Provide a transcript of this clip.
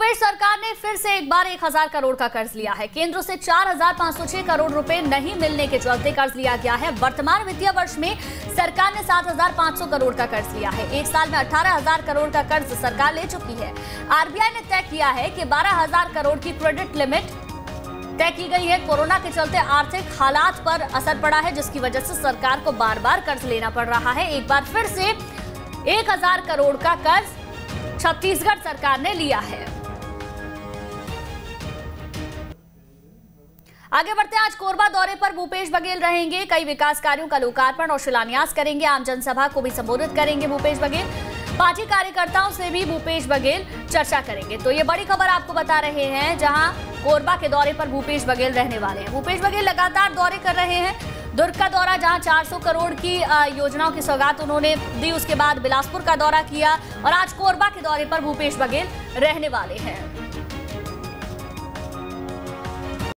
भूपेश सरकार ने फिर से एक बार 1000 करोड़ का कर्ज लिया है। केंद्र से 4506 करोड़ रुपए नहीं मिलने के चलते कर्ज लिया गया है। वर्तमान वित्तीय वर्ष में सरकार ने 7500 करोड़ का कर्ज लिया है। एक साल में 18000 करोड़ का कर्ज सरकार ले चुकी है। आरबीआई ने तय किया है कि 12000 करोड़ की क्रेडिट लिमिट तय की गई है। कोरोना के चलते आर्थिक हालात पर असर पड़ा है, जिसकी वजह से सरकार को बार बार कर्ज लेना पड़ रहा है। एक बार फिर से 1000 करोड़ का कर्ज छत्तीसगढ़ सरकार ने लिया है। आगे बढ़ते हैं। आज कोरबा दौरे पर भूपेश बघेल रहेंगे। कई विकास कार्यों का लोकार्पण और शिलान्यास करेंगे। आम जनसभा को भी संबोधित करेंगे भूपेश बघेल। पार्टी कार्यकर्ताओं से भी भूपेश बघेल चर्चा करेंगे। तो ये बड़ी खबर आपको बता रहे हैं, जहां कोरबा के दौरे पर भूपेश बघेल रहने वाले हैं। भूपेश बघेल लगातार दौरे कर रहे हैं। दुर्ग का दौरा, जहां 400 करोड़ की योजनाओं की सौगात उन्होंने दी, उसके बाद बिलासपुर का दौरा किया और आज कोरबा के दौरे पर भूपेश बघेल रहने वाले हैं।